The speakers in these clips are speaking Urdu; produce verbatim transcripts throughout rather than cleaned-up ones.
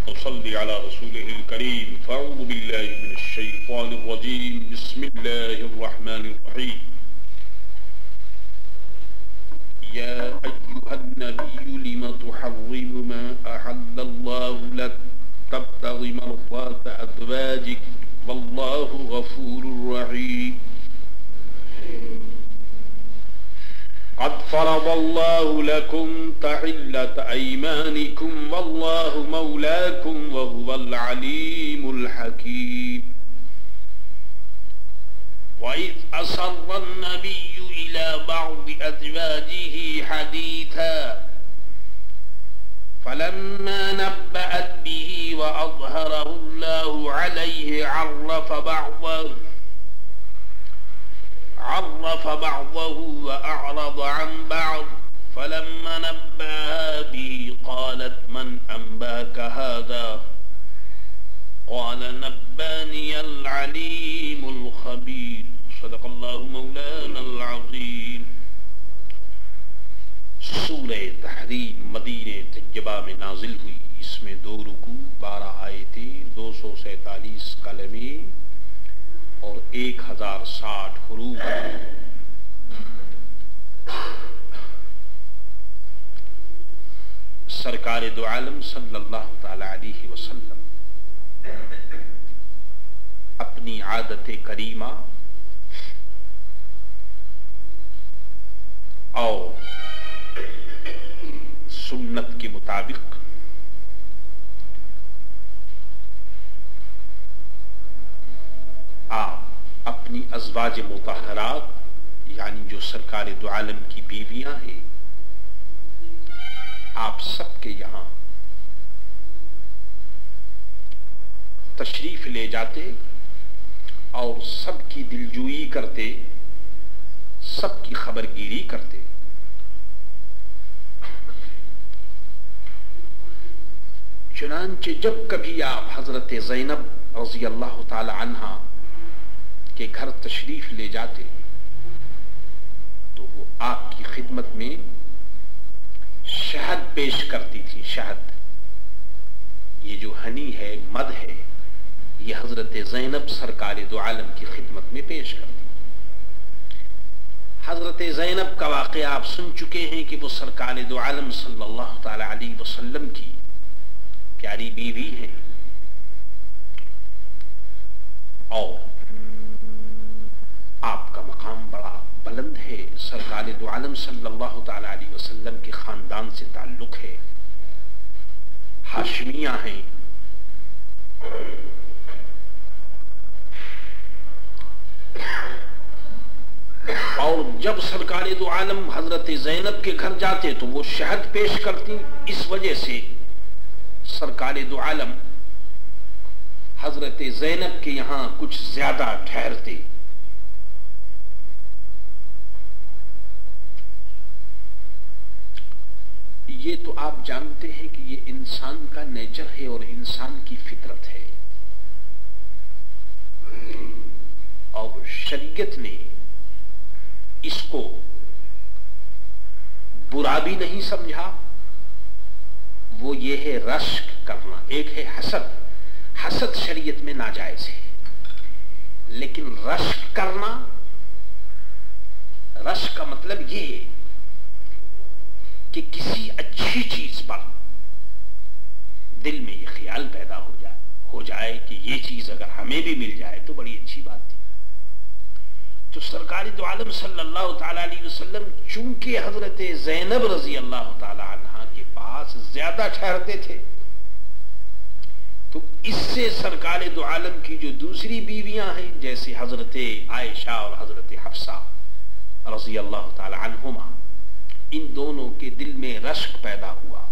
صلی علی رسوله الكریم فاعوذ باللہ من الشیطان الرجیم بسم اللہ الرحمن الرحیم یا ایہا النبی لم تحرم ما احل اللہ لک تبتغی مرضات ازواجک واللہ غفور رحیم قد فرض الله لكم تحلة أيمانكم والله مولاكم وهو العليم الحكيم وإذ أسر النبي إلى بعض أزواجه حديثا فلما نبأت به وأظهره الله عليه عرف بعضه عرف بعضه وأعرض عن بعض فلما نبأها به قالت من أنباك هذا قال نباني العليم الخبير صدق الله مولانا العظيم. سورہ تحریم مدینہ طیبہ میں نازل ہوئی. اس میں دو رکوع، بارہ آیتیں، دو سو سینتالیس کلمے اور ایک ہزار ساٹھ حروف. سرکار دو عالم صلی اللہ تعالی علیہ وسلم اپنی عادت کریمہ اور سنت کے مطابق آپ اپنی ازواج مطہرات یعنی جو سرکار دو عالم کی بیویاں ہیں آپ سب کے یہاں تشریف لے جاتے اور سب کی دلجوئی کرتے، سب کی خبرگیری کرتے. چنانچہ جب کبھی آپ حضرت زینب رضی اللہ تعالی عنہا کے گھر تشریف لے جاتے تو وہ آپ کی خدمت میں شہد پیش کرتی تھی. شہد، یہ جو ہنی ہے، مد ہے، یہ حضرت زینب سرکار دو عالم کی خدمت میں پیش کرتی. حضرت زینب کا واقعہ آپ سن چکے ہیں کہ وہ سرکار دو عالم صلی اللہ تعالی علیہ وسلم کی پیاری بیوی ہیں اور آپ کا مقام بڑا بلند ہے. سرکار دو عالم صلی اللہ تعالی علیہ وسلم کے خاندان سے تعلق ہے، ہاشمیہ ہیں. اور جب سرکار دو عالم حضرت زینب کے گھر جاتے تو وہ شہد پیش کرتی. اس وجہ سے سرکار دو عالم حضرت زینب کے یہاں کچھ زیادہ ٹھہرتے. یہ تو آپ جانتے ہیں کہ یہ انسان کا نیچر ہے اور انسان کی فطرت ہے، اور شریعت نے اس کو برا بھی نہیں سمجھا. وہ یہ ہے رشک کرنا. ایک ہے حسد، حسد شریعت میں ناجائز ہے، لیکن رشک کرنا، رشک کا مطلب یہ ہے کہ کسی اچھی چیز پر دل میں یہ خیال پیدا ہو جائے ہو جائے کہ یہ چیز اگر ہمیں بھی مل جائے تو بڑی اچھی بات تھی. تو سرکار دو عالم صلی اللہ تعالی علیہ وسلم چونکہ حضرت زینب رضی اللہ تعالی عنہا کے پاس زیادہ ٹھہرتے تھے تو اس سے سرکار دو عالم کی جو دوسری بیویاں ہیں جیسے حضرت عائشہ اور حضرت حفصہ رضی اللہ تعالی عنہما، ان دونوں کے دل میں رشک پیدا ہوا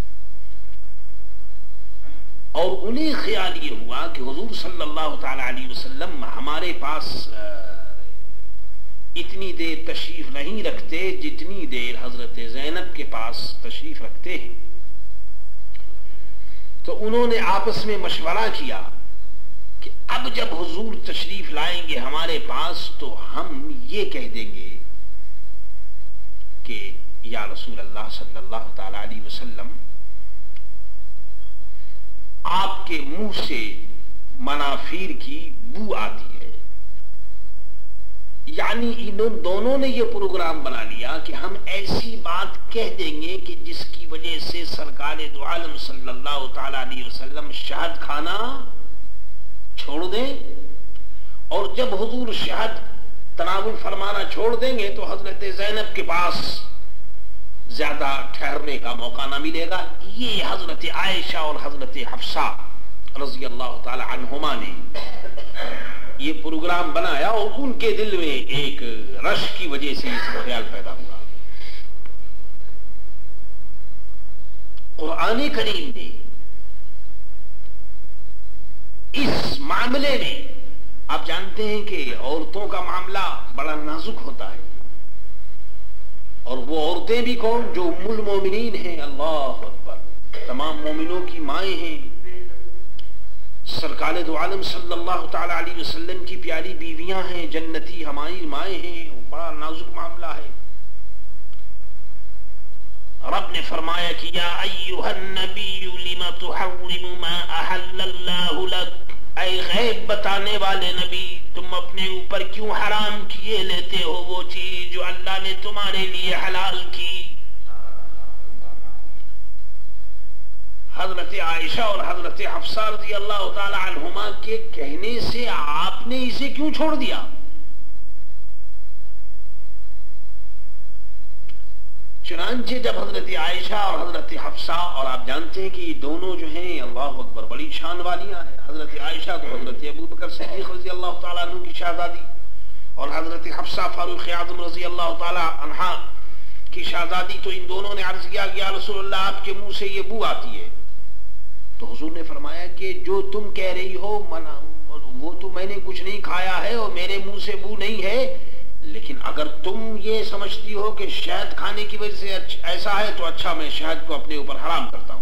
اور انہیں خیال یہ ہوا کہ حضور صلی اللہ تعالی علیہ وسلم ہمارے پاس اتنی دیر تشریف نہیں رکھتے جتنی دیر حضرت زینب کے پاس تشریف رکھتے ہیں. تو انہوں نے آپس میں مشورہ کیا کہ اب جب حضور تشریف لائیں گے ہمارے پاس تو ہم یہ کہہ دیں گے کہ یا رسول اللہ صلی اللہ تعالی علیہ وسلم آپ کے منہ سے منافیر کی بو آتی ہے. یعنی ان دونوں نے یہ پروگرام بنا لیا کہ ہم ایسی بات کہہ دیں گے کہ جس کی وجہ سے سرکار دو عالم صلی اللہ تعالی علیہ وسلم شہد کھانا چھوڑ دیں, اور جب حضور شہد تناول فرمانا چھوڑ دیں گے تو حضرت زینب کے پاس زیادہ ٹھہرنے کا موقع نہ ملے گا. یہ حضرت عائشہ اور حضرت حفصہ رضی اللہ تعالی عنہما نے یہ پروگرام بنایا, اور ان کے دل میں ایک رش کی وجہ سے اس کا خیال پیدا ہوا. قرآن کریم نے اس معاملے میں, آپ جانتے ہیں کہ عورتوں کا معاملہ بڑا نازک ہوتا ہے, اور وہ عورتیں بھی کون, جو ام المومنین ہیں, اللہ اکبر, تمام مومنوں کی مائیں ہیں, سرکار دو عالم صلی اللہ تعالی علیہ وسلم کی پیاری بیویاں ہیں, جنتی ہماری مائیں ہیں. بڑا نازک معاملہ ہے. رب نے فرمایا کہ یا ایھا النبی لم تحرم ما احل اللہ لک, اے غیب بتانے والے نبی, تم اپنے اوپر کیوں حرام کیے لیتے ہو وہ چیز جو اللہ نے تمہارے لیے حلال کی. حضرت عائشہ اور حضرت حفصہ رضی اللہ تعالی عنہما کے کہنے سے آپ نے اسے کیوں چھوڑ دیا؟ چنانچہ جب حضرت عائشہ اور حضرت حفصہ, اور آپ جانتے ہیں کہ یہ دونوں جو ہیں اللہ اکبر بڑی شان والیاں ہیں. حضرت عائشہ تو حضرت ابوبکر صدیق رضی اللہ تعالیٰ عنہ کی شہزادی, اور حضرت حفصہ فاروق اعظم رضی اللہ تعالیٰ عنہا کی شہزادی. تو ان دونوں نے عرض کیا کہ یا رسول اللہ آپ کے منہ سے یہ بو آتی ہے. تو حضور نے فرمایا کہ جو تم کہہ رہی ہو منا, وہ تو میں نے کچھ نہیں کھایا ہے اور میرے منہ سے بو نہیں ہے, لیکن اگر تم یہ سمجھتی ہو کہ شہد کھانے کی وجہ سے ایسا ہے تو اچھا, میں شہد کو اپنے اوپر حرام کرتا ہوں.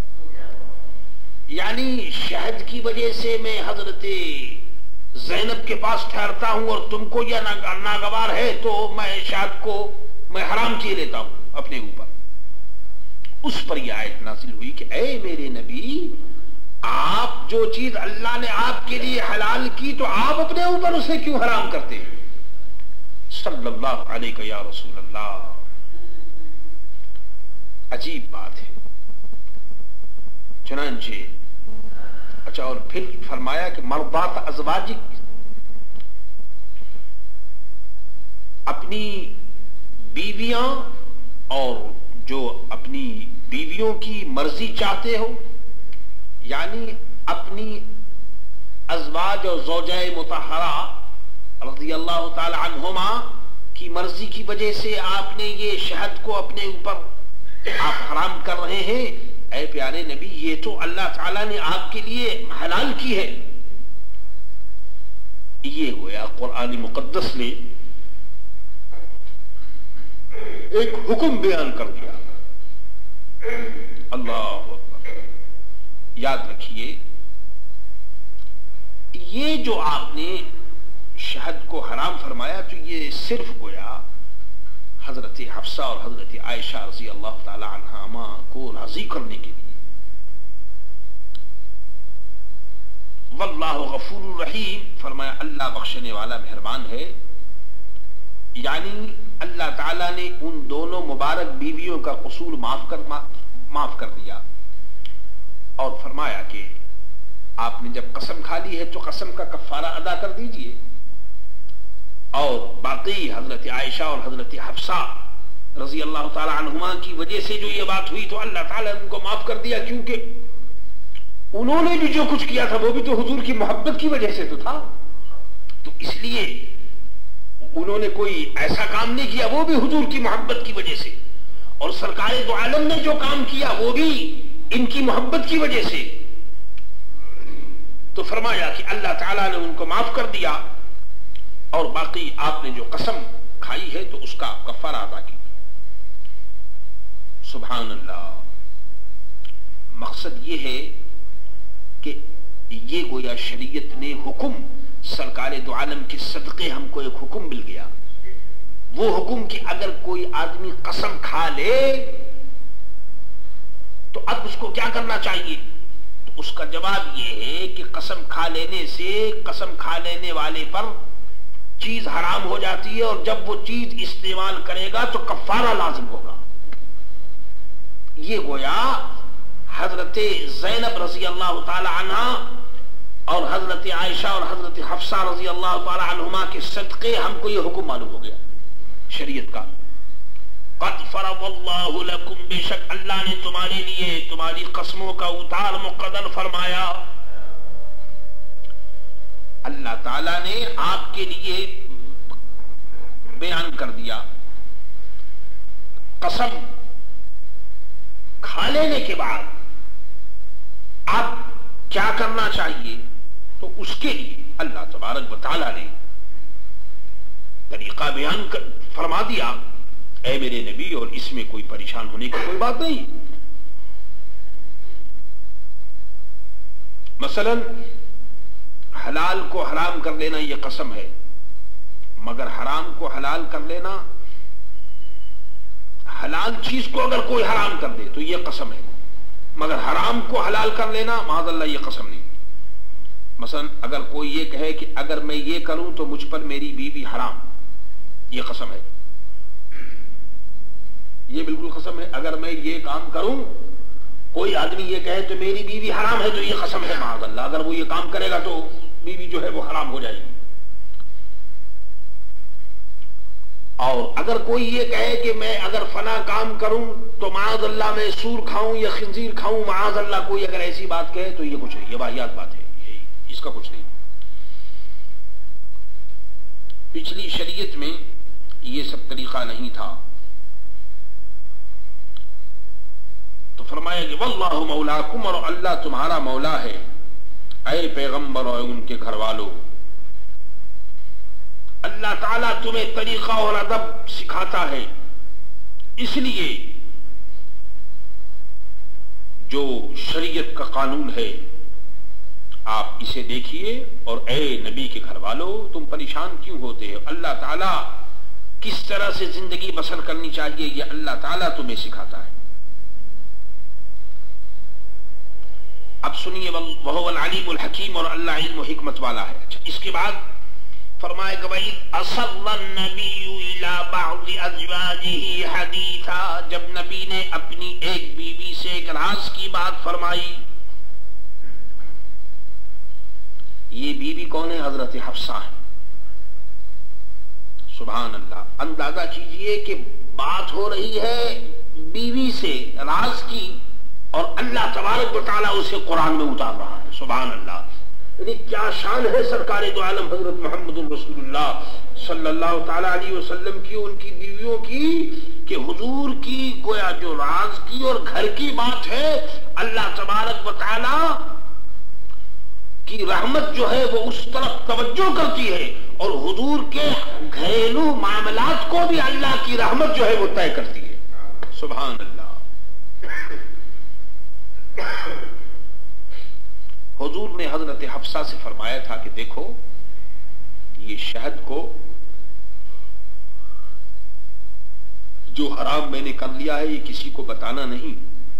یعنی شہد کی وجہ سے میں حضرت زینب کے پاس ٹھہرتا ہوں اور تم کو یہ ناگوار ہے تو میں شہد کو میں حرام کیے لیتا ہوں اپنے اوپر. اس پر یہ آیت نازل ہوئی کہ اے میرے نبی, آپ جو چیز اللہ نے آپ کے لیے حلال کی تو آپ اپنے اوپر اسے کیوں حرام کرتے ہیں؟ صلی اللہ علیہ یا رسول اللہ. عجیب بات ہے. چنانچہ اچھا, اور پھر فرمایا کہ مرضات ازواجک, اپنی بیویاں اور جو اپنی بیویوں کی مرضی چاہتے ہو, یعنی اپنی ازواج اور زوجہ مطہرہ رضی اللہ تعالی عنہما کی مرضی کی وجہ سے آپ نے یہ شہد کو اپنے اوپر آپ حرام کر رہے ہیں. اے پیارے نبی, یہ تو اللہ تعالیٰ نے آپ کے لیے حلال کی ہے. یہ گویا قرآن مقدس نے ایک حکم بیان کر دیا. اللہ اکبر. یاد رکھیے, یہ جو آپ نے شہد کو حرام فرمایا تو یہ صرف گویا حضرت حفصہ اور حضرت عائشہ رضی اللہ تعالی عنہما کو راضی کرنے کے لیے. واللہ غفور رحیم, فرمایا اللہ بخشنے والا مہربان ہے. یعنی اللہ تعالیٰ نے ان دونوں مبارک بیویوں کا قصور معاف کر معاف کر دیا, اور فرمایا کہ آپ نے جب قسم کھا لی ہے تو قسم کا کفارہ ادا کر دیجئے. اور باقی حضرت عائشہ اور حضرت حفصہ رضی اللہ تعالی عنہما کی وجہ سے جو یہ بات ہوئی تو اللہ تعالیٰ نے ان کو معاف کر دیا, کیونکہ انہوں نے بھی جو کچھ کیا تھا وہ بھی تو حضور کی محبت کی وجہ سے تو تھا. تو اس لیے انہوں نے کوئی ایسا کام نہیں کیا, وہ بھی حضور کی محبت کی وجہ سے, اور سرکار دو عالم نے جو کام کیا وہ بھی ان کی محبت کی وجہ سے. تو فرمایا کہ اللہ تعالیٰ نے ان کو معاف کر دیا, اور باقی آپ نے جو قسم کھائی ہے تو اس کا کفارہ ادا کی. سبحان اللہ. مقصد یہ ہے کہ یہ گویا شریعت نے حکم, سرکار دو عالم کے صدقے ہم کو ایک حکم مل گیا. وہ حکم کہ اگر کوئی آدمی قسم کھا لے تو اب اس کو کیا کرنا چاہیے؟ تو اس کا جواب یہ ہے کہ قسم کھا لینے سے قسم کھا لینے والے پر چیز حرام ہو جاتی ہے، اور جب وہ چیز استعمال کرے گا تو کفارہ لازم ہوگا۔ یہ گویا حضرت زینب رضی اللہ تعالی عنہ اور حضرت عائشہ اور حضرت حفصہ رضی اللہ تعالی عنہما کے صدقے ہم کو یہ حکم معلوم ہو گیا شریعت کا۔ قد فرض اللہ لکم، بے شک اللہ نے تمہارے لیے تمہاری قسموں کا اتار مقرر فرمایا۔ اللہ تعالیٰ نے آپ کے لیے بیان کر دیا، قسم کھا لینے کے بعد آپ کیا کرنا چاہیے، تو اس کے لیے اللہ تبارک و تعالیٰ نے طریقہ بیان فرما دیا، اے میرے نبی، اور اس میں کوئی پریشان ہونے کی کوئی بات نہیں۔ مثلا حلال کو حرام کر لینا یہ قسم ہے، مگر حرام کو حلال کر لینا، حلال چیز کو اگر کوئی حرام کر دے تو یہ قسم ہے، مگر حرام کو حلال کر لینا معاذ اللہ یہ قسم نہیں۔ مثلا اگر کوئی یہ کہے کہ اگر میں یہ کروں تو مجھ پر میری بیوی حرام، یہ قسم ہے، یہ بالکل قسم ہے۔ اگر میں یہ کام کروں، کوئی آدمی یہ کہے تو میری بیوی حرام ہے، تو یہ قسم ہے معاذ اللہ، اگر وہ یہ کام کرے گا تو بیوی جو ہے وہ حرام ہو جائے گی۔ اور اگر کوئی یہ کہے کہ میں اگر فنا کام کروں تو معاذ اللہ میں سور کھاؤں یا خنزیر کھاؤں، معاذ اللہ کوئی اگر ایسی بات کہے تو یہ کچھ نہیں، یہ واہیات بات ہے، اس کا کچھ نہیں۔ پچھلی شریعت میں یہ سب طریقہ نہیں تھا، تو فرمایا کہ واللہ مولاکم، اور اللہ تمہارا مولا ہے، اے پیغمبر اور ان کے گھر والوں، اللہ تعالیٰ تمہیں طریقہ اور ادب سکھاتا ہے، اس لیے جو شریعت کا قانون ہے آپ اسے دیکھیے، اور اے نبی کے گھر والوں تم پریشان کیوں ہوتے ہو، اللہ تعالیٰ کس طرح سے زندگی بسر کرنی چاہیے یہ اللہ تعالیٰ تمہیں سکھاتا ہے۔ اب سنیے، وَهُوَ الْعَلِيمُ الْحَكِيمُ، اور اللہ علم و حکمت والا ہے۔ اچھا، اس کے بعد فرمائے کہ بھائی اصر النبی الی بعض ازواجہ حدیثا، جب نبی نے اپنی ایک بیوی سے ایک راز کی بات فرمائی۔ یہ بیوی کون ہے؟ حضرت حفصہ ہے۔ سبحان اللہ، اندازہ کیجئے کہ بات ہو رہی ہے بیوی سے راز کی، اور اللہ تبارک و تعالیٰ اسے قرآن میں اتار رہا ہے۔ سبحان اللہ، یعنی کیا شان ہے سرکار دو عالم حضرت محمد رسول اللہ صلی اللہ تعالی علیہ وسلم کی، ان کی بیویوں کی، کہ حضور کی گویا جو راز کی اور گھر کی بات ہے، اللہ تبارک و تعالی کی رحمت جو ہے وہ اس طرف توجہ کرتی ہے، اور حضور کے گھریلو معاملات کو بھی اللہ کی رحمت جو ہے وہ طے کرتی ہے۔ سبحان اللہ۔ حضور نے حضرت حفصہ سے فرمایا تھا کہ دیکھو، یہ شہد کو جو حرام میں نے کر لیا ہے یہ کسی کو بتانا نہیں،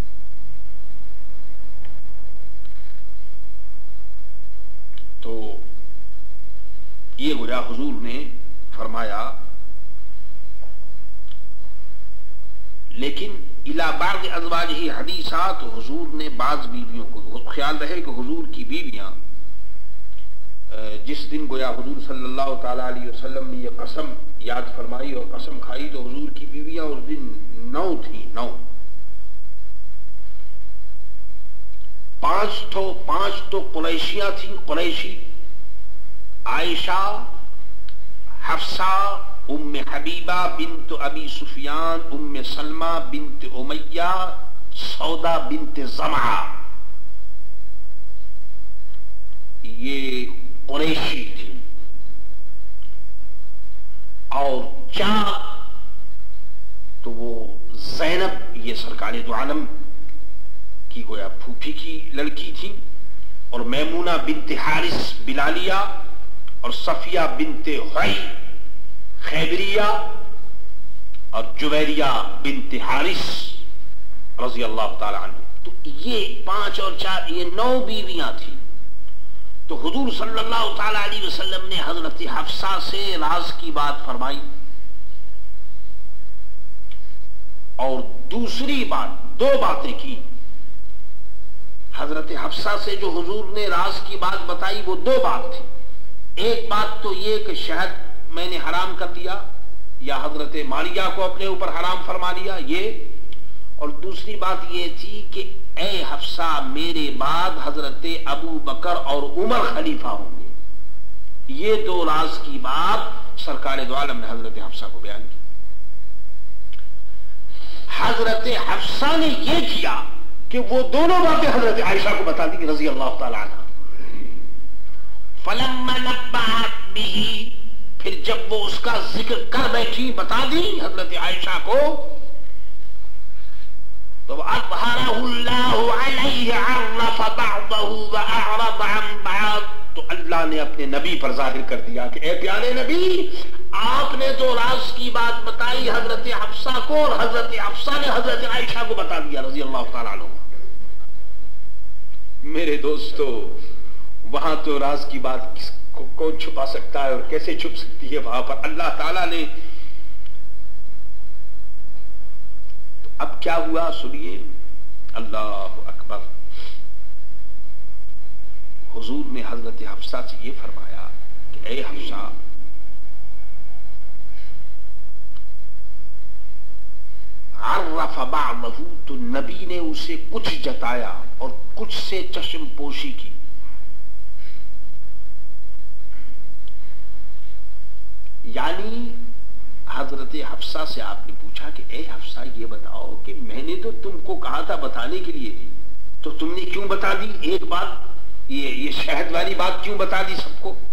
تو یہ گویا حضور نے فرمایا، لیکن الی بعض ازواجہ حدیثات، حضور نے بعض بیویوں کو، خیال رہے کہ حضور کی بیویاں جس دن گویا حضور صلی اللہ تعالی علیہ وسلم نے یہ قسم یاد فرمائی اور قسم کھائی، تو حضور کی بیویاں اس دن نو تھیں، نو پانچ تو پانچ تو قریشیاں تھیں، قریشی، عائشہ، حفصہ، ام حبیبہ بنت ابی سفیان، ام سلمہ بنت امیہ، سودا بنت زمعہ، یہ قریشی تھی، اور چار تو وہ زینب، یہ سرکار دو عالم کی گویا پھوپھی کی لڑکی تھی، اور میمونہ بنت حارث بلالیہ، اور صفیہ بنت حی خیبریہ، اور جویریہ بنت حارث رضی اللہ تعالی عنہ۔ تو یہ پانچ اور چار یہ نو بیویاں تھیں. تو حضور صلی اللہ تعالی علیہ وسلم نے حضرت حفصہ سے راز کی بات فرمائی. اور دوسری بات، دو باتیں کی حضرت حفصہ سے. جو حضور نے راز کی بات بتائی وہ دو بات تھی. ایک بات تو یہ کہ شہد میں نے حرام کر دیا یا حضرت ماریہ کو اپنے اوپر حرام فرما لیا یہ. اور دوسری بات یہ تھی کہ اے حفصہ میرے بعد حضرت ابو بکر اور عمر خلیفہ ہوں گے. یہ دو راز کی بات سرکار دو عالم نے حضرت حفصہ کو بیان کی. حضرت حفصہ نے یہ کیا کہ وہ دونوں باتیں حضرت عائشہ کو بتا دی رضی اللہ تعالی عنہ. فلما نبأت به، پھر جب وہ اس کا ذکر کر بیٹھی بتا دی حضرت عائشہ کو، تو اظہرہ اللہ علیہ عرف بعضہ واعرض عن بعض، تو اللہ نے اپنے نبی پر ظاہر کر دیا کہ اے پیارے نبی آپ نے تو راز کی بات بتائی حضرت حفصہ کو اور حضرت حفصہ نے حضرت عائشہ کو بتا دیا رضی اللہ تعالی عنہ. میرے دوستو وہاں تو راز کی بات کس کو کون چھپا سکتا ہے اور کیسے چھپ سکتی ہے؟ وہاں پر اللہ تعالیٰ نے. تو اب کیا ہوا سنیے. اللہ اکبر. حضور نے حضرت حفصہ سے یہ فرمایا کہ اے حفصہ عرف بعضہ، تو نبی نے اسے کچھ جتایا اور کچھ سے چشم پوشی کی. یعنی حضرت حفصہ سے آپ نے پوچھا کہ اے حفصہ یہ بتاؤ کہ میں نے تو تم کو کہا تھا بتانے کے لیے تو تم نے کیوں بتا دی ایک بات، یہ یہ شہد والی بات کیوں بتا دی سب کو؟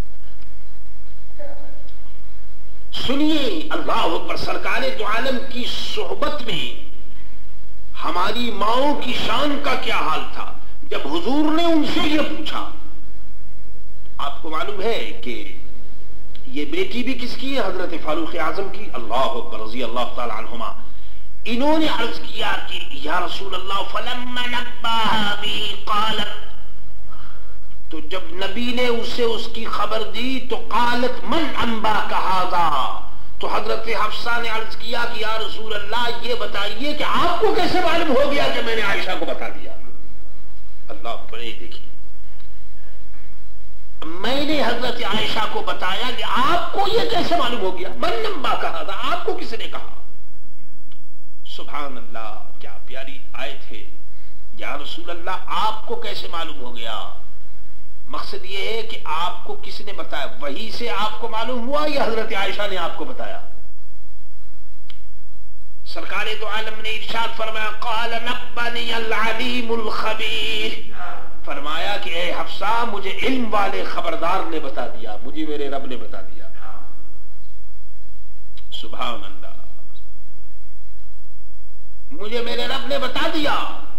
سنیے اللہ اکبر. سرکار دو عالم کی صحبت میں ہماری ماؤں کی شان کا کیا حال تھا جب حضور نے ان سے یہ پوچھا. آپ کو معلوم ہے کہ یہ بیٹی بھی کس کی ہے؟ حضرت فاروق اعظم کی اللہ اکبر رضی اللہ تعالی عنہما. انہوں نے عرض کیا کہ یا رسول اللہ فلما نبأها به قالت، تو جب نبی نے اسے اس کی خبر دی تو قالت من انباک ھذا، تو حضرت حفصہ نے عرض کیا کہ یا رسول اللہ یہ بتائیے کہ آپ کو کیسے معلوم ہو گیا کہ میں نے عائشہ کو بتا دیا. اللہ بڑے دیکھیے میں نے حضرت عائشہ کو بتایا کہ آپ کو یہ کیسے معلوم ہو گیا؟ من انباک ھذا، آپ کو کس نے کہا؟ سبحان اللہ کیا پیاری آیت ہے. یا رسول اللہ آپ کو کیسے معلوم ہو گیا؟ مقصد یہ ہے کہ آپ کو کس نے بتایا؟ وحی سے آپ کو معلوم ہوا یا حضرت عائشہ نے آپ کو بتایا؟ سرکار دو عالم نے ارشاد فرمایا قال نبنی العلیم الخبیر، فرمایا کہ اے حفصہ مجھے علم والے خبردار نے بتا دیا، مجھے میرے رب نے بتا دیا. سبحان اللہ، مجھے میرے رب نے بتا دیا.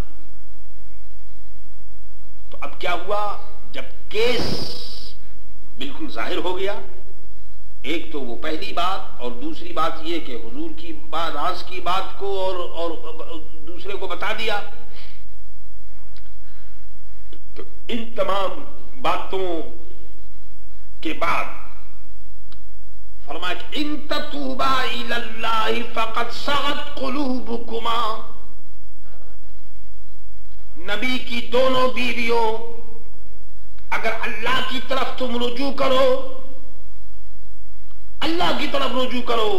تو اب کیا ہوا جب کیس بالکل ظاہر ہو گیا؟ ایک تو وہ پہلی بات اور دوسری بات یہ کہ حضور کی بات راز کی بات کو اور اور دوسرے کو بتا دیا. تو ان تمام باتوں کے بعد فرمایا کہ ان تتوبا الی اللہ فقد صغت قلوبکما، نبی کی دونوں بیویوں اگر اللہ کی طرف تم رجوع کرو، اللہ کی طرف رجوع کرو.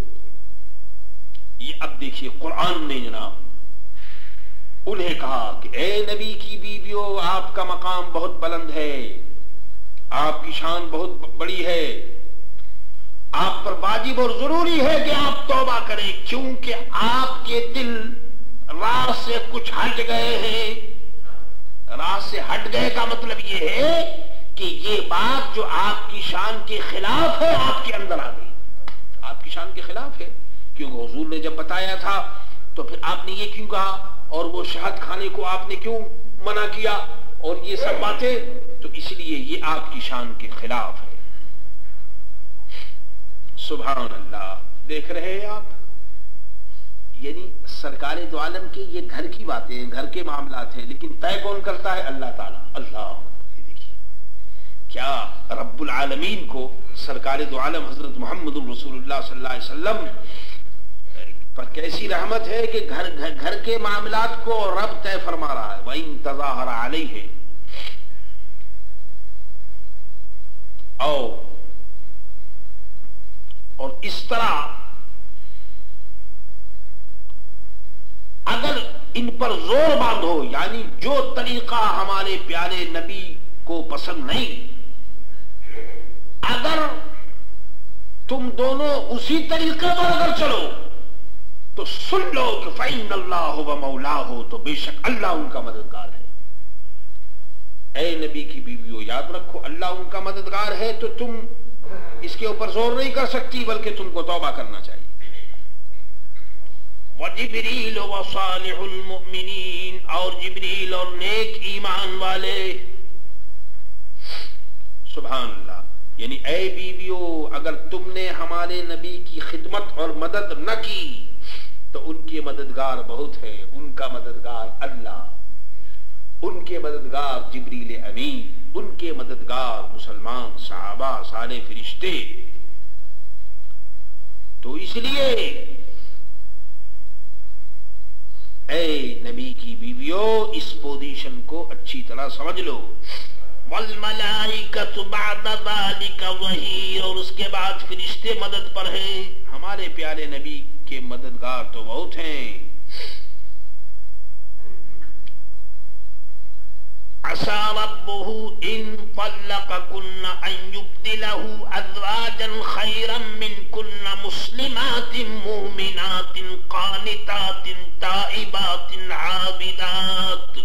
یہ اب دیکھیے قرآن نے جناب انہیں کہا کہ اے نبی کی بیویوں آپ کا مقام بہت بلند ہے، آپ کی شان بہت بڑی ہے، آپ پر واجب اور ضروری ہے کہ آپ توبہ کریں، کیونکہ آپ کے دل راہ سے کچھ ہٹ گئے ہیں. راہ سے ہٹ گئے کا مطلب یہ ہے کہ یہ بات جو آپ کی شان کے خلاف ہے آپ کے اندر آ گئی، آپ کی شان کے خلاف ہے. کیونکہ حضور نے جب بتایا تھا تو پھر آپ نے یہ کیوں کہا اور وہ شہد کھانے کو آپ نے کیوں منع کیا اور یہ سب باتیں؟ تو اس لیے یہ آپ کی شان کے خلاف ہے. سبحان اللہ. دیکھ رہے ہیں آپ یعنی سرکار دو عالم کے یہ گھر کی باتیں ہیں، گھر کے معاملات ہیں، لیکن طے کون کرتا ہے؟ اللہ تعالیٰ. اللہ دیکھیے کیا رب العالمین کو سرکار دو عالم حضرت محمد الرسول اللہ صلی اللہ علیہ وسلم پر کیسی رحمت ہے کہ گھر گھر, گھر کے معاملات کو رب طے فرما رہا ہے. وَإِن تَظَاهَرَ عَلَيْهِ. او اور اس طرح اگر ان پر زور باندھو، یعنی جو طریقہ ہمارے پیارے نبی کو پسند نہیں، اگر تم دونوں اسی طریقے پر اگر چلو تو سن لو کہ فَإِنَّ اللَّهُ وَمَوْلَاهُ، تو بے شک اللہ ان کا مددگار ہے. اے نبی کی بیویوں یاد رکھو اللہ ان کا مددگار ہے، تو تم اس کے اوپر زور نہیں کر سکتی، بلکہ تم کو توبہ کرنا چاہیے. وَجِبْرِيلُ وَصَالِحُ الْمُؤْمِنِينَ، اور جبریل اور نیک ایمان والے. سبحان اللہ. یعنی اے بیویوں اگر تم نے ہمارے نبی کی خدمت اور مدد نہ کی تو ان کے مددگار بہت ہیں. ان کا مددگار اللہ، ان کے مددگار جبریل امین، ان کے مددگار مسلمان صحابہ سارے فرشتے. تو اس لیے اے نبی کی بیویوں اس پوزیشن کو اچھی طرح سمجھ لو. والملائکۃ بعد ذلک ظہیر، اور اس کے بعد فرشتے مدد پر ہیں. ہمارے پیارے نبی کے مددگار تو بہت ہیں. عسى ربه إن طلقكن أن يبدله أزواجا خيرا منكن مسلمات مؤمنات قانتات تائبات عابدات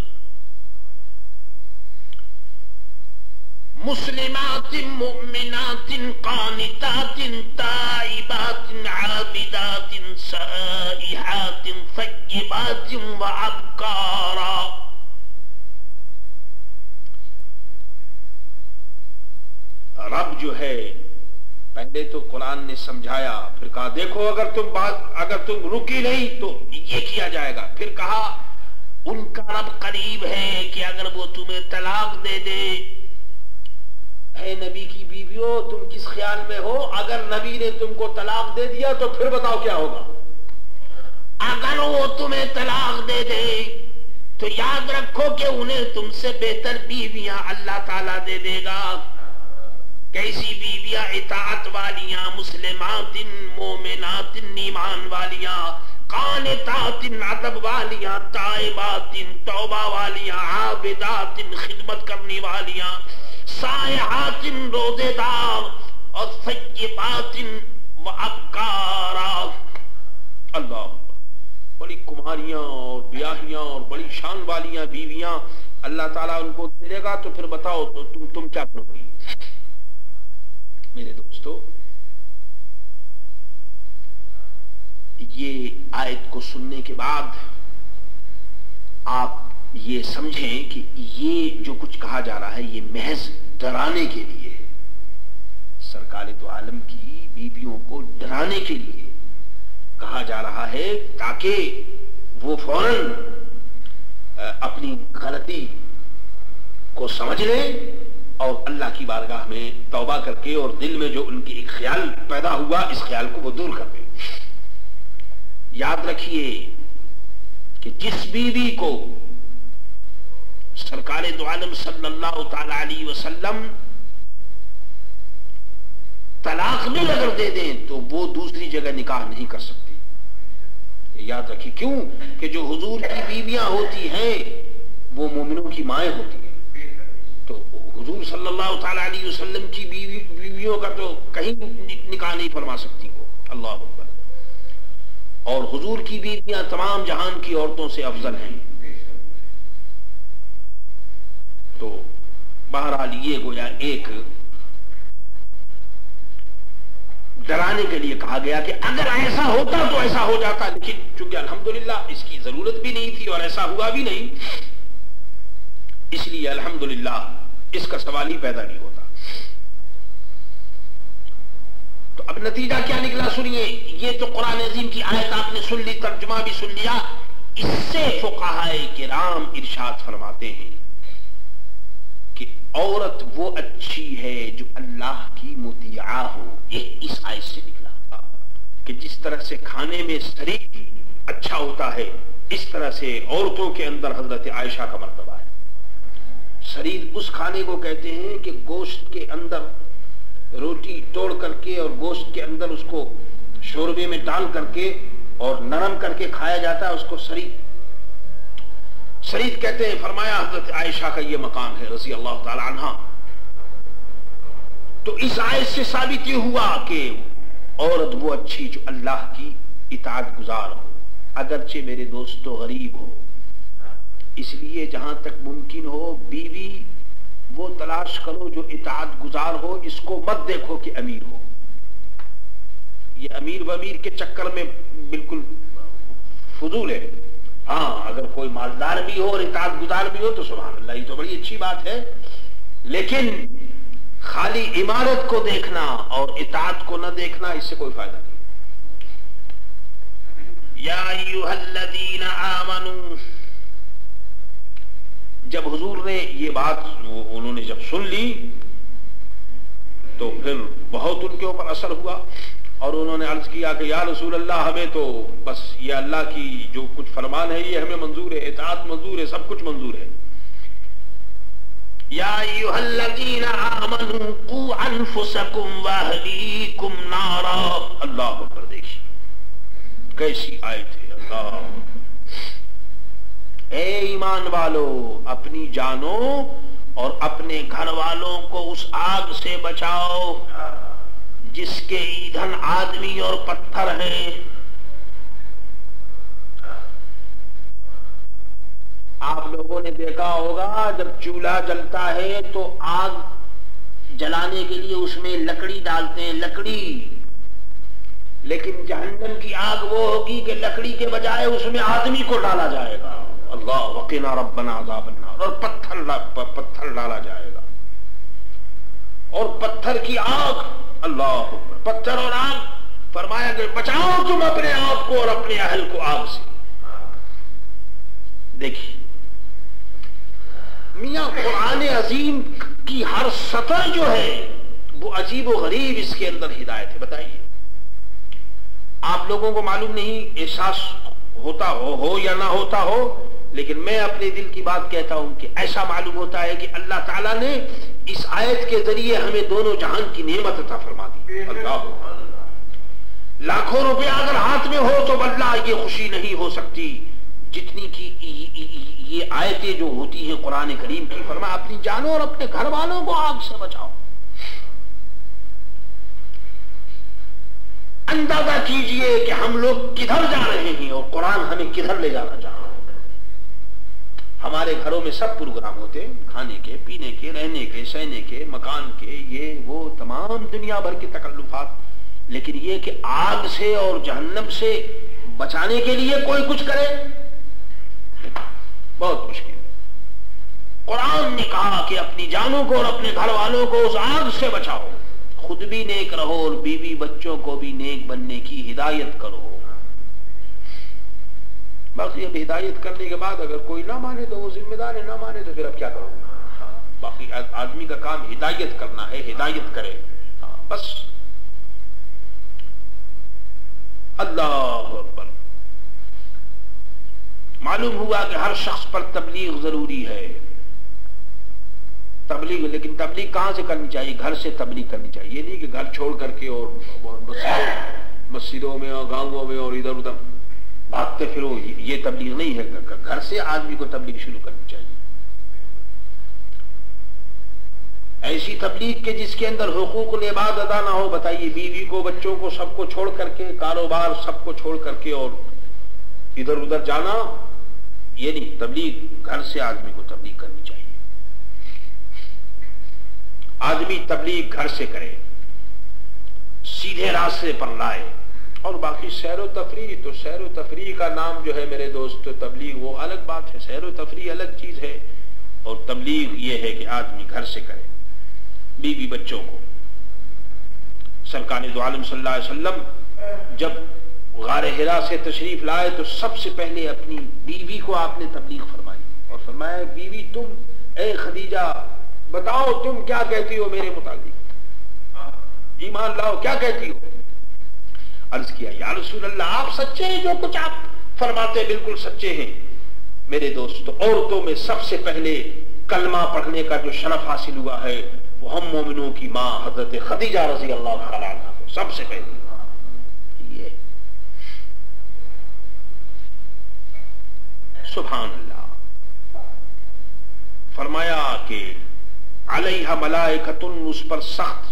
مسلمات مؤمنات قانتات تائبات عابدات سائحات ثيبات وأبكارا. رب جو ہے پہلے تو قرآن نے سمجھایا، پھر کہا دیکھو اگر تم بات اگر تم رکی نہیں تو یہ کیا جائے گا. پھر کہا ان کا رب قریب ہے کہ اگر وہ تمہیں طلاق دے دے. اے نبی کی بیویوں تم کس خیال میں ہو؟ اگر نبی نے تم کو طلاق دے دیا تو پھر بتاؤ کیا ہوگا. اگر وہ تمہیں طلاق دے دے تو یاد رکھو کہ انہیں تم سے بہتر بیویاں اللہ تعالیٰ دے دے گا. کیسی بیویاں؟ اطاعت والیاں، مسلمات مومنات ایمان والیاں، قانتات ادب والیاں، تائبات توبہ والیاں، عابدات خدمت کرنے والیاں، سائحات روزے دار، اور ثیبات و ابکارا. اللہ بڑی کماریاں اور بیاہیاں اور بڑی شان والیاں بیویاں اللہ تعالیٰ ان کو دے دے گا. تو پھر بتاؤ تو تم تم کیا کرو گی؟ میرے دوستو یہ آیت کو سننے کے بعد آپ یہ سمجھیں کہ یہ جو کچھ کہا جا رہا ہے یہ محض ڈرانے کے لیے ہے. سرکار دو عالم کی بیویوں کو ڈرانے کے لیے کہا جا رہا ہے تاکہ وہ فوراً اپنی غلطی کو سمجھ لیں اور اللہ کی بارگاہ میں توبہ کر کے اور دل میں جو ان کی ایک خیال پیدا ہوا اس خیال کو وہ دور کر دیں. یاد رکھیے کہ جس بیوی کو سرکار دو عالم صلی اللہ تعالی علیہ وسلم طلاق بھی اگر دے دیں تو وہ دوسری جگہ نکاح نہیں کر سکتی. یاد رکھیے کیوں کہ جو حضور کی بیویاں ہوتی ہیں وہ مومنوں کی مائیں ہوتی ہیں. تو حضور صلی اللہ تعالی علیہ وسلم کی بیوی بیویوں کا تو کہیں نکاح نہیں فرما سکتی وہ. اللہ اکبر. اور حضور کی بیویاں تمام جہان کی عورتوں سے افضل ہیں. تو بہرحال یہ گویا ایک ڈرانے کے لیے کہا گیا کہ اگر ایسا ہوتا تو ایسا ہو جاتا، لیکن چونکہ الحمدللہ اس کی ضرورت بھی نہیں تھی اور ایسا ہوا بھی نہیں، اس لیے الحمدللہ اس کا سوال ہی پیدا نہیں ہوتا. تو تو اب نتیجہ کیا نکلا سنیے. یہ تو قرآن عظیم کی آیت آپ نے سن لی, ترجمہ بھی سن لیا. اس سے فقہائے کرام ارشاد فرماتے ہیں کہ عورت وہ اچھی ہے جو اللہ کی مطیعہ ہو. یہ اس آیت سے نکلا کہ جس طرح سے کھانے میں شریک اچھا ہوتا ہے, اس طرح سے عورتوں کے اندر حضرت عائشہ کا مرتبہ ہے. شریک اس کھانے کو کہتے ہیں کہ گوشت کے اندر روٹی توڑ کر کے اور گوشت کے اندر اس کو شوربے میں ڈال کر کے اور نرم کر کے کھایا جاتا ہے, اس کو شریک شریک کہتے ہیں. فرمایا حضرت عائشہ کا یہ مقام ہے رضی اللہ تعالی عنہا. تو اس آیت سے ثابت یہ ہوا کہ عورت وہ اچھی جو اللہ کی اطاعت گزار ہو, اگرچہ میرے دوستو غریب ہو. اس لیے جہاں تک ممکن ہو بیوی وہ تلاش کرو جو اطاعت گزار ہو. اس کو مت دیکھو کہ امیر ہو. یہ امیر و امیر کے چکر میں بالکل فضول ہے. ہاں اگر کوئی مالدار بھی ہو اور اطاعت گزار بھی ہو تو سبحان اللہ, یہ تو بڑی اچھی بات ہے. لیکن خالی عمارت کو دیکھنا اور اطاعت کو نہ دیکھنا, اس سے کوئی فائدہ نہیں. یا ایھا الذین آمنوا, جب حضور نے یہ بات انہوں نے جب سن لی تو پھر بہت ان کے اوپر اثر ہوا اور انہوں نے عرض کیا کہ یا رسول اللہ, ہمیں تو بس یہ اللہ کی جو کچھ فرمان ہے یہ ہمیں منظور ہے, اطاعت منظور ہے, سب کچھ منظور ہے. یا ایھا الذین آمنوا قوا انفسکم واہلیکم نارا. اللہ اکبر, دیکھیے کیسی آیت ہے. اللہ, اے ایمان والو اپنی جانوں اور اپنے گھر والوں کو اس آگ سے بچاؤ جس کے ایندھن آدمی اور پتھر ہیں. آپ لوگوں نے دیکھا ہوگا جب چولہا جلتا ہے تو آگ جلانے کے لیے اس میں لکڑی ڈالتے ہیں, لکڑی. لیکن جہنم کی آگ وہ ہوگی کہ لکڑی کے بجائے اس میں آدمی کو ڈالا جائے گا. اللہ وقنا ربنا عذاب النار. اور پتھر پتھر ڈالا جائے گا اور پتھر کی آگ. اللہ پتھر اور آگ. فرمایا کہ بچاؤ تم اپنے آپ کو اور اپنے اہل کو آگ سے. دیکھیے میاں قرآن عظیم کی ہر سطر جو ہے وہ عجیب و غریب اس کے اندر ہدایت ہے. بتائیے آپ لوگوں کو معلوم نہیں, احساس ہوتا ہو ہو یا نہ ہوتا ہو, لیکن میں اپنے دل کی بات کہتا ہوں کہ ایسا معلوم ہوتا ہے کہ اللہ تعالیٰ نے اس آیت کے ذریعے ہمیں دونوں جہان کی نعمت عطا فرما دی. اللہ, لاکھوں روپے اگر ہاتھ میں ہو تو واللہ یہ خوشی نہیں ہو سکتی جتنی کی یہ آیتیں جو ہوتی ہیں قرآن کریم کی. فرمایا اپنی جانوں اور اپنے گھر والوں کو آگ سے بچاؤ. اندازہ کیجئے کہ ہم لوگ کدھر جا رہے ہیں اور قرآن ہمیں کدھر لے جانا چاہ رہا ہے. ہمارے گھروں میں سب پروگرام ہوتے ہیں, کھانے کے, پینے کے, رہنے کے, سہنے کے, مکان کے, یہ وہ تمام دنیا بھر کے تکلفات. لیکن یہ کہ آگ سے اور جہنم سے بچانے کے لیے کوئی کچھ کرے, بہت مشکل. قرآن نے کہا کہ اپنی جانوں کو اور اپنے گھر والوں کو اس آگ سے بچاؤ. خود بھی نیک رہو اور بیوی بچوں کو بھی نیک بننے کی ہدایت کرو. باقی اب ہدایت کرنے کے بعد اگر کوئی نہ مانے تو وہ ذمہ دار ہے, نہ مانے تو پھر اب کیا کرو. باقی آدمی کا کام ہدایت کرنا ہے, ہدایت کرے بس. اللہ اکبر. معلوم ہوا کہ ہر شخص پر تبلیغ ضروری ہے. تبلیغ, لیکن تبلیغ کہاں سے کرنی چاہیے؟ گھر سے تبلیغ کرنی چاہیے. یہ نہیں کہ گھر چھوڑ کر کے اور مسجدوں میں اور گاؤں میں اور ادھر ادھر بھاگتے پھرو, یہ تبلیغ نہیں ہے. گھر سے آدمی کو تبلیغ شروع کرنی چاہیے. ایسی تبلیغ کے جس کے اندر حقوق العباد ادا نہ ہو. بتائیے بیوی کو, بچوں کو, سب کو چھوڑ کر کے, کاروبار سب کو چھوڑ کر کے اور ادھر ادھر جانا, یہ نہیں. تبلیغ گھر سے آدمی کو تبلیغ کرنی چاہیے. آدمی تبلیغ گھر سے کرے, سیدھے راستے پر لائے. اور باقی سیر و تفریح, تو سیر و تفریح کا نام جو ہے میرے دوست تبلیغ, وہ الگ بات ہے. سیر و تفریح الگ چیز ہے اور تبلیغ یہ ہے کہ آدمی گھر سے کرے. بیوی بچوں کو سرکار دو عالم صلی اللہ علیہ وسلم جب غار حرا سے تشریف لائے تو سب سے پہلے اپنی بیوی کو آپ نے تبلیغ فرمائی اور فرمایا بیوی تم اے خدیجہ بتاؤ تم کیا کہتی ہو میرے متعلق، ایمان لاؤ کیا کہتی ہو؟ عرض کیا یا رسول اللہ آپ سچے ہیں، جو کچھ آپ فرماتے بالکل سچے ہیں۔ میرے دوست عورتوں میں سب سے پہلے کلمہ پڑھنے کا جو شرف حاصل ہوا ہے وہ ہم مومنوں کی ماں حضرت خدیجہ رضی اللہ تعالیٰ عنہ کو سب سے پہلے یہ سبحان اللہ فرمایا کہ علیہ ملائکۃ، اس پر سخت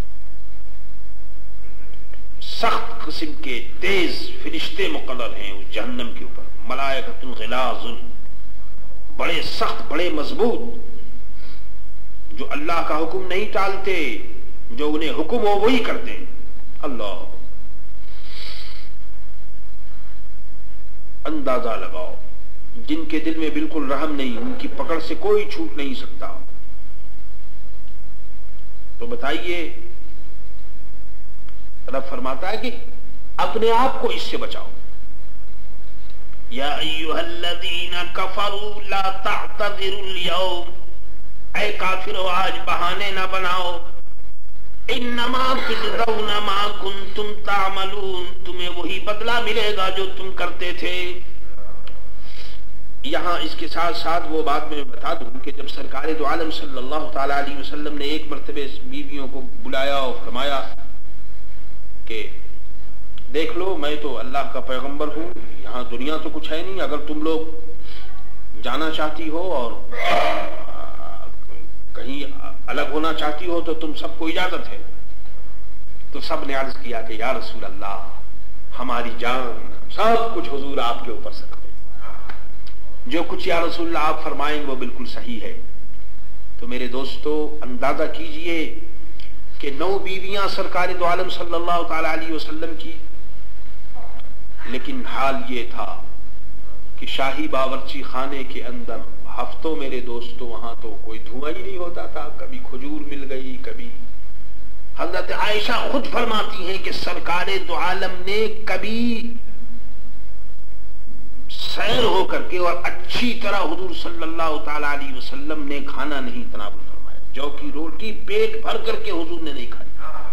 سخت قسم کے تیز فرشتے مقرر ہیں اس جہنم کے اوپر، ملائکۃ غلاظ، بڑے سخت بڑے مضبوط، جو اللہ کا حکم نہیں ٹالتے، جو انہیں حکم ہو وہی کرتے ہیں۔ اللہ اندازہ لگاؤ جن کے دل میں بالکل رحم نہیں، ان کی پکڑ سے کوئی چھوٹ نہیں سکتا، تو بتائیے رب فرماتا ہے کہ اپنے آپ کو اس سے بچاؤ۔ یا ایھا الذین کفروا لا تعتذروا اليوم، اے کافرو آج بہانے نہ بناؤ، انما تجزون ما کنتم تعملون، تمہیں وہی بدلہ ملے گا جو تم کرتے تھے۔ یہاں اس کے ساتھ ساتھ وہ بات میں بتا دوں کہ جب سرکار دو عالم صلی اللہ تعالی علیہ وسلم نے ایک مرتبہ بیویوں کو بلایا اور فرمایا کہ دیکھ لو میں تو اللہ کا پیغمبر ہوں، یہاں دنیا تو کچھ ہے نہیں، اگر تم لوگ جانا چاہتی ہو اور کہیں الگ ہونا چاہتی ہو تو تم سب کو اجازت ہے۔ تو سب نے عرض کیا کہ یا رسول اللہ ہماری جان سب کچھ حضور آپ کے اوپر سکتے، جو کچھ یا رسول اللہ آپ فرمائیں وہ بالکل صحیح ہے۔ تو میرے دوستو اندازہ کیجئے کہ نو بیویاں سرکار دو عالم صلی اللہ تعالی علیہ وسلم کی، لیکن حال یہ تھا کہ شاہی باورچی خانے کے اندر ہفتوں میرے دوستو وہاں تو کوئی دھواں ہی نہیں ہوتا تھا، کبھی کھجور مل گئی، کبھی حضرت عائشہ خود فرماتی ہیں کہ سرکار دو عالم نے کبھی سیر ہو کر کے اور اچھی طرح حضور صلی اللہ تعالی علیہ وسلم نے کھانا نہیں تناول فرمایا، جو کی روٹی پیٹ بھر کر کے حضور نے نہیں کھائی۔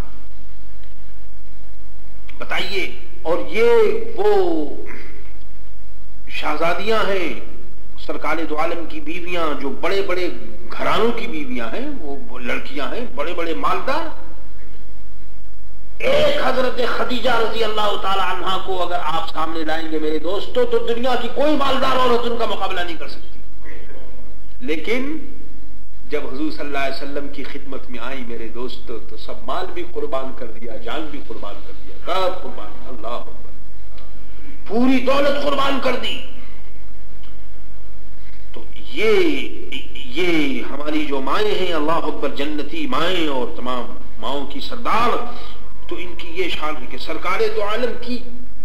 بتائیے، اور یہ وہ شہزادیاں ہیں سرکار دو عالم کی بیویاں جو بڑے بڑے گھرانوں کی بیویاں ہیں، وہ لڑکیاں ہیں بڑے بڑے مالدار۔ ایک حضرت خدیجہ رضی اللہ تعالی عنہا کو اگر آپ سامنے لائیں گے میرے دوستوں تو دنیا کی کوئی مالدار عورت ان کا مقابلہ نہیں کر سکتی، لیکن جب حضور صلی اللہ علیہ وسلم کی خدمت میں آئی میرے دوستوں تو سب مال بھی قربان کر دیا، جان بھی قربان کر دیا، سب قربان، اللہ اکبر، پوری دولت قربان کر دی۔ تو یہ یہ ہماری جو مائیں ہیں اللہ اکبر، جنتی مائیں اور تمام ماؤں کی سردار، تو ان کی یہ شان ہے کہ سرکار دو عالم کی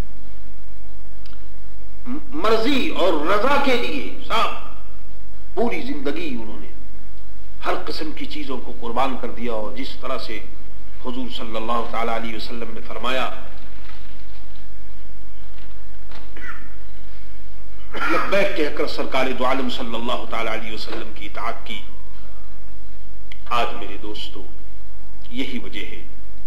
مرضی اور رضا کے لیے سب پوری زندگی انہوں نے ہر قسم کی چیزوں کو قربان کر دیا، اور جس طرح سے حضور صلی اللہ تعالی علیہ وسلم نے فرمایا لبیک کہہ کر سرکار دو عالم صلی اللہ تعالی علیہ وسلم کی اطاعت کی۔ آج میرے دوستو یہی وجہ ہے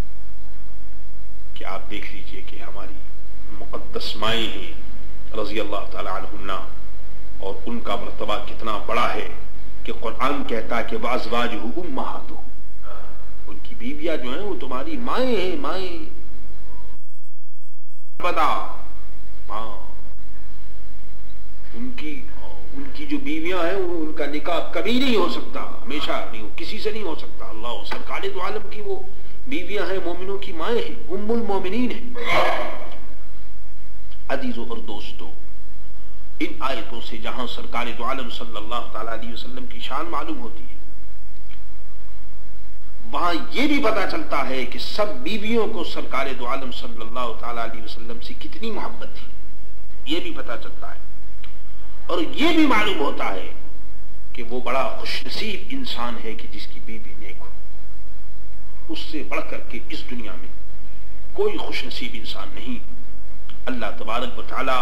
کہ آپ دیکھ لیجئے کہ ہماری مقدس مائیں ہیں رضی اللہ تعالی عنہن، اور ان کا مرتبہ کتنا بڑا ہے کہ قرآن کہتا ہے کہ وَأَزْوَاجُهُ أُمَّهَاتُهُ، ان کی بیویاں جو ہیں وہ تمہاری مائیں ہیں، مائیں بدا ہاں، ان کی ان کی جو بیویاں ہیں ان کا نکاح کبھی نہیں ہو سکتا، ہمیشہ نہیں ہو، کسی سے نہیں ہو سکتا۔ اللہ سرکار دو عالم کی وہ بیویاں ہیں، مومنوں کی مائیں ہیں، ام المومنین ہیں۔ عزیزو اور دوستو، ان آیتوں سے جہاں سرکار دو عالم صلی اللہ تعالی علیہ وسلم کی شان معلوم ہوتی ہے، وہاں یہ بھی پتا چلتا ہے کہ سب بیویوں کو سرکار دو عالم صلی اللہ تعالی علیہ وسلم سے کتنی محبت تھی، یہ بھی پتا چلتا ہے، اور یہ بھی معلوم ہوتا ہے کہ وہ بڑا خوش نصیب انسان ہے کہ جس کی بیوی نیک ہو۔ اس سے بڑھ کر کے اس دنیا میں کوئی خوش نصیب انسان نہیں۔ اللہ تبارک و تعالی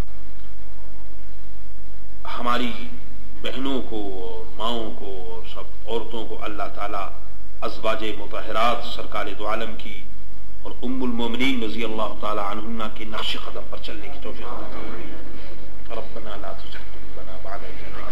ہماری بہنوں کو اور ماؤں کو اور سب عورتوں کو اللہ تعالی ازواج مطہرات سرکار دو عالم کی اور ام المومنین رضی اللہ تعالی عنہن کے نقش قدم پر چلنے کی توفیق عطا فرمائے۔ ربنا لا تزغ قلوبنا بعد إذ هديتنا